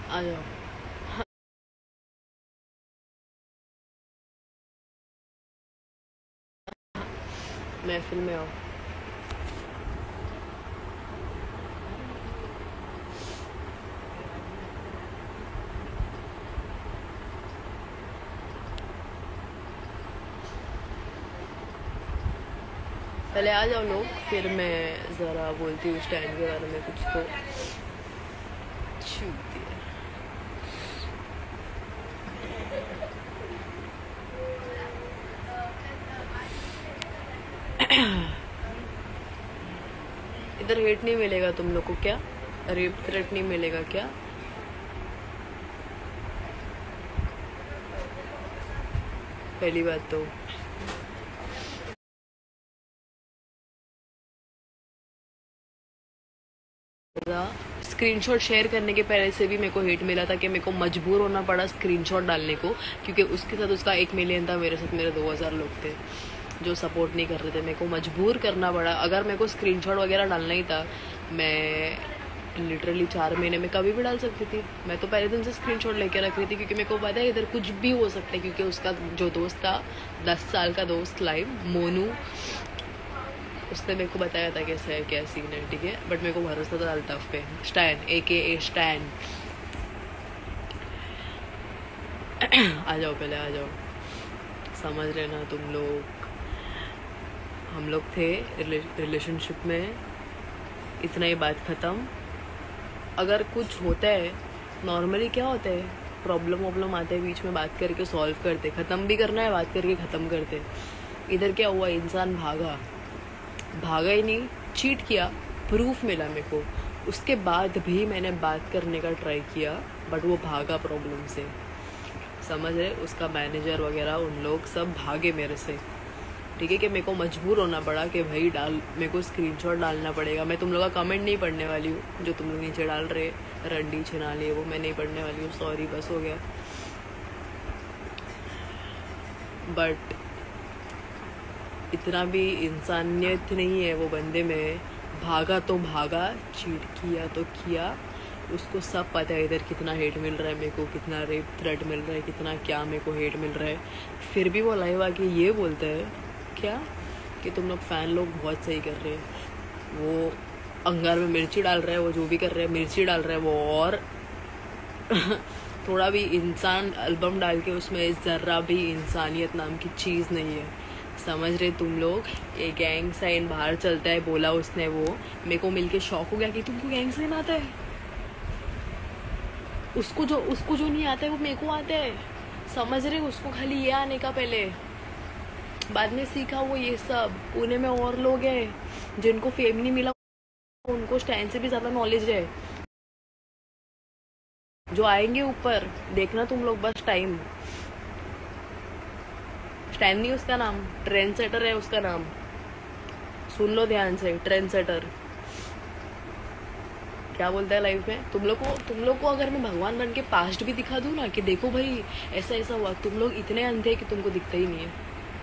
आ जाओ। महफिल में आओ। पहले आ जाओ लोग, फिर मैं ज़रा बोलती हूँ स्टैंड के बारे में कुछ तो। छूती है। इधर हेट नहीं मिलेगा तुम लोग को क्या? रेप थ्रेट नहीं मिलेगा क्या? पहली बात तो स्क्रीनशॉट शेयर करने के पहले से भी मेरे को हेट मिला था कि मेरे को मजबूर होना पड़ा स्क्रीनशॉट डालने को, क्योंकि उसके साथ उसका 1 मिलियन था, मेरे साथ मेरे 2000 लोग थे जो सपोर्ट नहीं कर रहे थे। मेरे को मजबूर करना पड़ा। अगर मेरे को स्क्रीनशॉट वगैरह डालना ही था, मैं लिटरली 4 महीने में कभी भी डाल सकती थी। मैं तो पहले दिन से स्क्रीनशॉट लेके रख रही थी, क्योंकि मेरे को पता है इधर कुछ भी हो सकता है। क्योंकि उसका जो दोस्त था, 10 साल का दोस्त लाइव मोनू, उसने मेरे को बताया था कैसा है क्या सीन है, ठीक है। बट मेरे को भरोसा था अल्ताफ पे। Stand AKA stand. आ जाओ, पहले आ जाओ। समझ रहे ना तुम लोग? हम लोग थे रिलेशनशिप में, इतना ही बात ख़त्म। अगर कुछ होता है, नॉर्मली क्या होता है, प्रॉब्लम आते हैं बीच में, बात करके सॉल्व करते, ख़त्म भी करना है बात करके ख़त्म करते। इधर क्या हुआ, इंसान भागा ही नहीं, चीट किया, प्रूफ मिला मेरे को। उसके बाद भी मैंने बात करने का ट्राई किया, बट वो भागा प्रॉब्लम से। समझ रहे? उसका मैनेजर वगैरह उन लोग सब भागे मेरे से, ठीक है। कि मेरे को मजबूर होना पड़ा कि भाई मेरे को स्क्रीनशॉट डालना पड़ेगा। मैं तुम लोग का कमेंट नहीं पढ़ने वाली हूँ जो तुम लोग नीचे डाल रहे रंडी छिना लिए, वो मैं नहीं पढ़ने वाली हूँ। सॉरी, बस हो गया। बट इतना भी इंसानियत नहीं है वो बंदे में। भागा तो भागा, चीट किया तो किया। उसको सब पता है इधर कितना हेट मिल रहा है मेरे को, कितना रेप थ्रेट मिल रहा है, कितना क्या मेरे को हेट मिल रहा है। फिर भी वो लाइव आके ये बोलता है क्या कि तुम लोग फैन लोग बहुत सही कर रहे हैं। वो अंगार में मिर्ची डाल रहा है, वो जो भी कर रहा है मिर्ची डाल रहा है वो। और थोड़ा भी इंसान एल्बम डाल के उसमें ज़रा भी इंसानियत नाम की चीज़ नहीं है। समझ रहे तुम लोग? ये गैंग साइन बाहर चलता है, बोला उसने। वो मेरे को मिलके शॉक हो गया कि तुमको गैंग साइन आता है। उसको जो नहीं आता है वो मेरे को आता है। समझ रहे? उसको खाली ये आने का पहले, बाद में सीखा वो ये सब। पुणे में और लोग हैं जिनको फेम नहीं मिला, उनको स्टैंड से भी ज्यादा नॉलेज है, जो आएंगे ऊपर। देखना तुम लोग बस टाइम। स्टैन नहीं उसका नाम, ट्रेंड सेटर है उसका नाम। सुन लो ध्यान से, ट्रेंड सेटर। क्या बोलता है लाइफ में? तुम लोग को अगर मैं भगवान बन के पास्ट भी दिखा दूं ना कि देखो भाई ऐसा ऐसा हुआ, तुम लोग इतने अंधे कि तुमको दिखता ही नहीं है।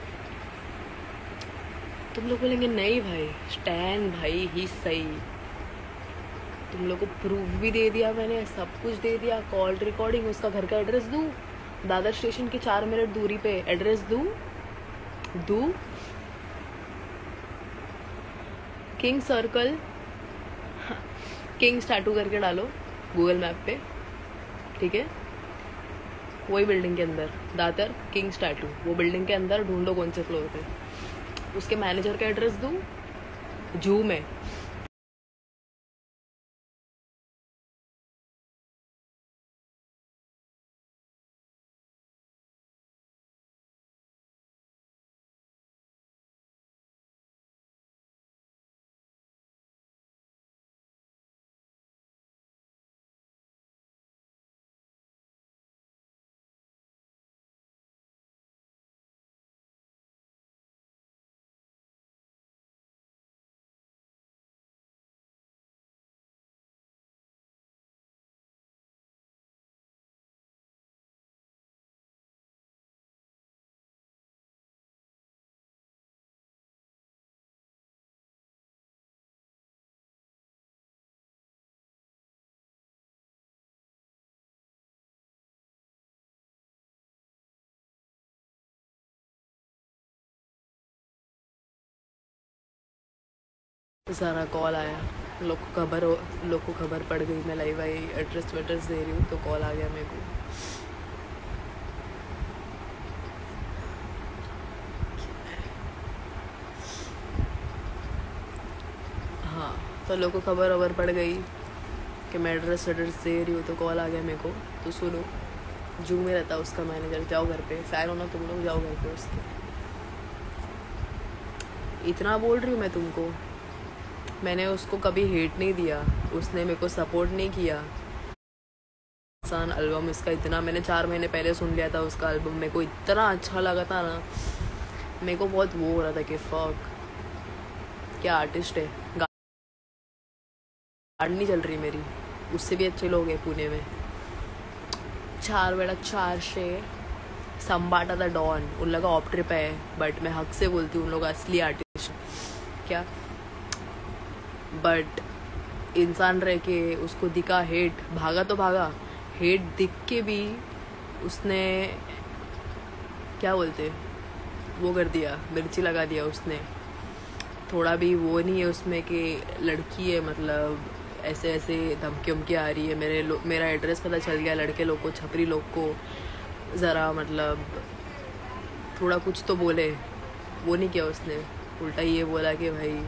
तुम लोग बोलेंगे नहीं भाई स्टैन भाई ही सही। तुम लोग को प्रूफ भी दे दिया मैंने, सब कुछ दे दिया, कॉल रिकॉर्डिंग, उसका घर का एड्रेस दूं, दादर स्टेशन की 4 मिनट दूरी पे एड्रेस दूं, किंग सर्कल, किंग स्टैटू करके डालो गूगल मैप पे, ठीक है। वही बिल्डिंग के अंदर दादर किंग स्टैटू, वो बिल्डिंग के अंदर ढूंढो कौन से फ्लोर पे। उसके मैनेजर का एड्रेस दूं, जू में। ज़रा कॉल आया, लोग को खबर पड़ गई मैं लाइव आई, एड्रेस वेड्रेस दे रही हूँ, तो कॉल आ गया मेरे को। हाँ, तो लोग को खबर पड़ गई कि मैं एड्रेस वेड्रेस दे रही हूँ, तो कॉल आ गया मेरे को। तो सुनो, जू में रहता उसका मैनेजर, जाओ घर पे, फैन हो ना तुम लोग, जाओ घर पे उसके। इतना बोल रही हूँ मैं तुमको, मैंने उसको कभी हेट नहीं दिया, उसने मेरे को सपोर्ट नहीं किया। इंसान एल्बम इसका इतना, मैंने 4 महीने पहले सुन लिया था उसका एल्बम, मेरे को इतना अच्छा लगा था ना, मेरे को बहुत वो हो रहा था कि फक, क्या आर्टिस्ट है। गाड़ी नहीं चल रही मेरी, उससे भी अच्छे लोग हैं पुणे में। 4 वेळा 400 संबाटा द डॉन, उन लोग का ऑफ ट्रिप है, बट मैं हक से बोलती हूँ उन लोग असली आर्टिस्ट क्या। बट इंसान रह के उसको दिखा हेट, भागा तो भागा, हेट दिख के भी उसने क्या बोलते वो कर दिया, मिर्ची लगा दिया उसने। थोड़ा भी वो नहीं है उसमें कि लड़की है, मतलब ऐसे ऐसे धमकी उमकी आ रही है, मेरा एड्रेस पता चल गया लड़के लोग को, छपरी लोग को, ज़रा मतलब थोड़ा कुछ तो बोले, वो नहीं किया उसने, उल्टा ये बोला कि भाई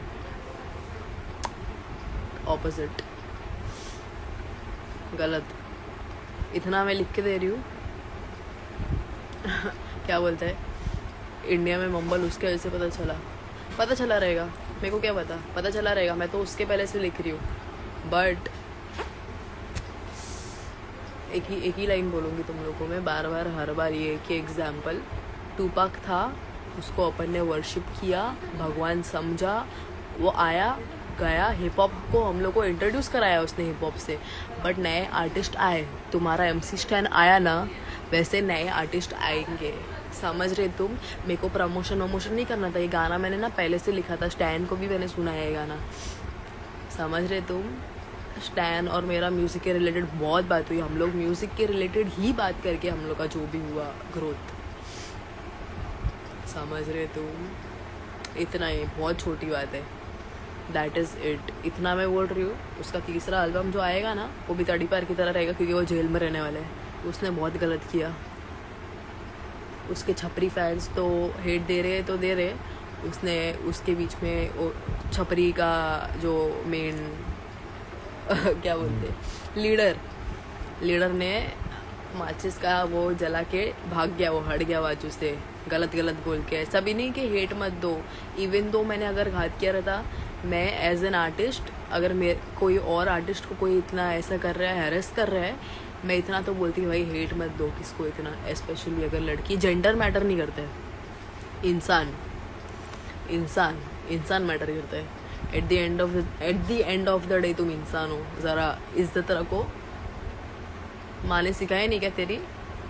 ऑपोजिट, गलत। इतना मैं लिख के दे रही हूँ क्या बोलता है, इंडिया में मंबल उसके वजह से पता चला रहेगा, मेरे को क्या पता चला रहेगा, मैं तो उसके पहले से लिख रही हूँ। बट एक ही लाइन बोलूँगी तुम लोगों को मैं, बार बार हर बार ये कि एग्जाम्पल टूपाक था, उसको अपन ने वर्शिप किया, भगवान समझा, वो आया गया, हिप हॉप को हम लोग को इंट्रोड्यूस कराया उसने हिप हॉप से। बट नए आर्टिस्ट आए, तुम्हारा MC स्टैन आया ना, वैसे नए आर्टिस्ट आएंगे, समझ रहे तुम। मेरे को प्रमोशन नहीं करना था, ये गाना मैंने ना पहले से लिखा था, स्टैन को भी मैंने सुना है ये गाना, समझ रहे तुम। स्टैन और मेरा म्यूज़िक के रिलेटेड बहुत बात हुई, हम लोग म्यूज़िक के रिलेटेड ही बात करके हम लोग का जो भी हुआ ग्रोथ, समझ रहे तुम। इतना ही, बहुत छोटी बात है, दैट इज़ इट। इतना मैं बोल रही हूँ। उसका तीसरा एल्बम जो आएगा ना, वो भी तड़ीपार की तरह रहेगा, क्योंकि वो जेल में रहने वाला है। उसने बहुत गलत किया, उसके छपरी फैंस तो हेट दे रहे तो दे रहे, उसने उसके बीच में वो छपरी का जो मेन क्या बोलते लीडर ने माचिस का वो जला के भाग गया, वो हट गया बाजू से, गलत बोल के। ऐसा भी नहीं कि हेट मत दो, इवन दो मैंने अगर घात किया रहता, मैं एज एन आर्टिस्ट, अगर कोई और आर्टिस्ट को कोई इतना ऐसा कर रहा है, हैरेस कर रहा है, मैं इतना तो बोलती भाई हेट मत दो किसको इतना, स्पेशली अगर लड़की। जेंडर मैटर नहीं करता है, इंसान मैटर करता है। At the end of the day तुम इंसान हो, ज़रा इज्जत रखो। माँ ने सिखाया नहीं क्या तेरी?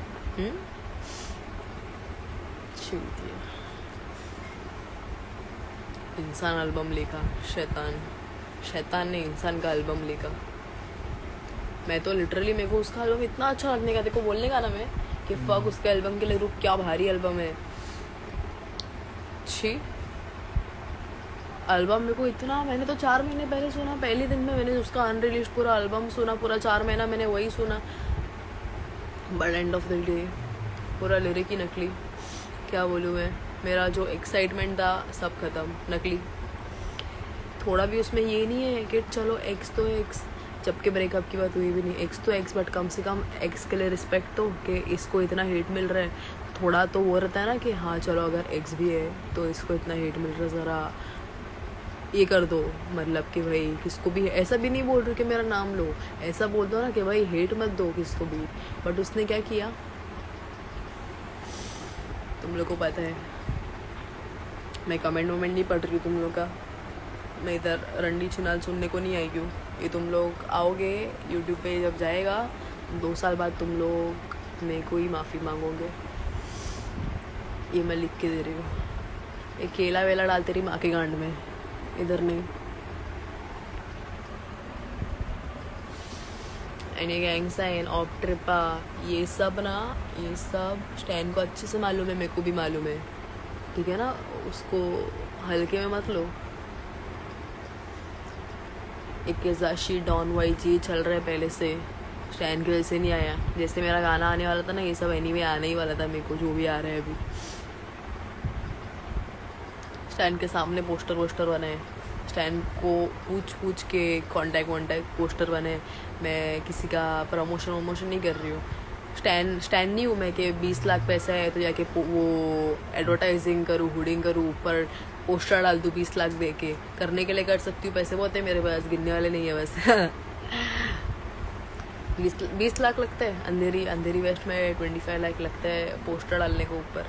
इंसान एल्बम लिखा, शैतान ने इंसान का एल्बम लिखा। मैं तो लिटरली, मेरे को उसका एल्बम इतना अच्छा लगने का, देखो बोलने का ना मैं कि फक उसका एल्बम के लिए रूप, क्या भारी एल्बम है। छी एल्बम मेरे को इतना, मैंने तो 4 महीने पहले सुना, पहले दिन में मैंने उसका अनरिलीज पूरा एल्बम सुना, पूरा 4 महीना मैंने वही सुना। But end of the day पूरा लिरिक ही नकली, क्या बोलूँ मैं। मेरा जो एक्साइटमेंट था सब खत्म, नकली। थोड़ा भी उसमें ये नहीं है कि चलो एक्स तो एक्स, जबकि ब्रेकअप की बात हुई भी नहीं, एक्स तो एक्स, बट कम से कम एक्स के लिए रिस्पेक्ट तो, कि इसको इतना हेट मिल रहा है, थोड़ा तो वो रहता है ना कि हाँ चलो अगर एक्स भी है तो इसको इतना हेट मिल रहा है, ज़रा ये कर दो, मतलब कि भाई किसको भी, ऐसा भी नहीं बोल रही कि मेरा नाम लो, ऐसा बोल दो ना कि भाई हेट मत दो किसको भी। बट उसने क्या किया तुम लोग को पता है, मैं कमेंट वमेंट नहीं पढ़ रही हूँ तुम लोग का, मैं इधर रंडी छिनाल सुनने को नहीं आई क्यों। ये तुम लोग आओगे यूट्यूब पे, जब जाएगा 2 साल बाद तुम लोग मेरे को ही माफ़ी मांगोगे, ये मैं लिख के दे रही हूँ। ये केला वेला डालते रही माँ के गांड में, इधर नहीं। एंड गैंग साइन ऑफ ट्रिपा, ये सब स्टैन को अच्छे से मालूम है, मेरे को भी मालूम है, ठीक है ना, उसको हल्के में मत लो। एक केजाशी डॉन YG चल रहा है पहले से, स्टैन के वजह से नहीं आया। जैसे मेरा गाना आने वाला था ना, ये सब एनीवे आने ही वाला था मेरे को, जो भी आ रहा है अभी। स्टैन के सामने पोस्टर वोस्टर बने, स्टैन को पूछ के कॉन्टैक्ट पोस्टर बने। मैं किसी का प्रमोशन वमोशन नहीं कर रही हूँ, स्टैन नहीं हूँ मैं कि 20 लाख पैसा है तो जाके वो एडवर्टाइजिंग करूँ, हुडिंग करूँ, ऊपर पोस्टर डाल दूँ 20 लाख दे के। करने के लिए कर सकती हूँ, पैसे बहुत है मेरे पास, गिनने वाले नहीं है बस। 20 लाख लगता है अंधेरी वेस्ट में, 25 लाख लगता है पोस्टर डालने को ऊपर।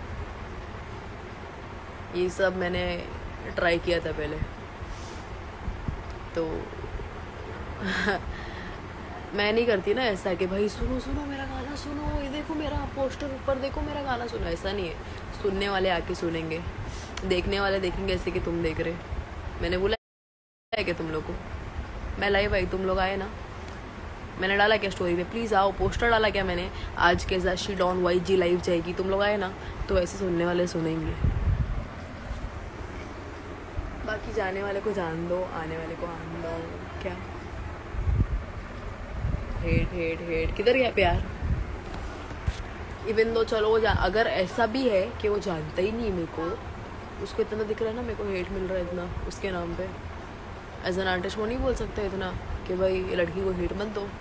ये सब मैंने ट्राई किया था पहले तो मैं नहीं करती ना ऐसा कि भाई सुनो मेरा गाना सुनो, ये देखो मेरा पोस्टर ऊपर देखो, मेरा गाना सुनो। ऐसा नहीं है, सुनने वाले आके सुनेंगे, देखने वाले देखेंगे ऐसे कि तुम देख रहे। मैंने बोला है कि तुम लोग को मैं लाइव आई, तुम लोग आए ना, मैंने डाला क्या स्टोरी पे प्लीज़ आओ, पोस्टर डाला क्या मैंने, आज केजाशी डॉन YG लाइव जाएगी, तुम लोग आए ना, तो ऐसे सुनने वाले सुनेंगे। बाकी जाने वाले को जान दो, आने वाले को आने दो। क्या हेट किधर गया प्यार? इवन दो चलो अगर ऐसा भी है कि वो जानता ही नहीं मेरे को, उसको इतना दिख रहा है ना मेरे को हेट मिल रहा है इतना उसके नाम पे, एज एन आर्टिस्ट वो नहीं बोल सकता इतना कि भाई ये लड़की को हेट मत दो।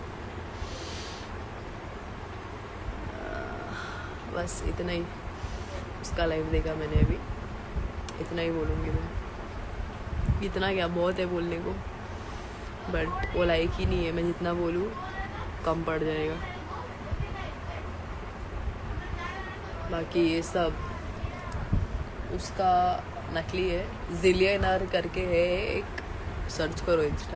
बस इतना ही, उसका लाइव देखा मैंने अभी, इतना ही बोलूँगी मैं। इतना क्या बहुत है बोलने को, बट वो लाइक ही नहीं है, मैं जितना बोलूँ कम पड़ जाएगा। बाकी ये सब उसका नकली है, जिलियनर करके है एक, सर्च करो इंस्टा